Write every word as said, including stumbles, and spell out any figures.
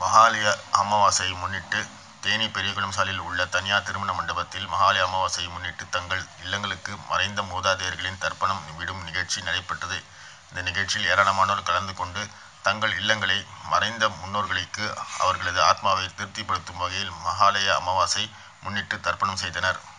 மகாலய அமாவாசையை முன்னிட்டு தேனி பெரியகுளம் சாலையில் உள்ள தனியார் திருமண மண்டபத்தில் மகாலய அமாவாசையை முன்னிட்டு தங்கள் இல்லங்களுக்கு மறைந்த மூதாதையர்களின் தர்ப்பணம் விடும் நிகழ்ச்சி நடைபெற்றது. இந்த நிகழ்ச்சியில் ஏராளமானோர் கலந்து கொண்டு தங்கள் இல்லங்களை மறைந்த முன்னோர்களுக்கு அவர்களது ஆத்மாவை திருப்திப்படுத்தும் வகையில் மகாலய அமாவாசை முன்னிட்டு தர்ப்பணம் செய்தனர்.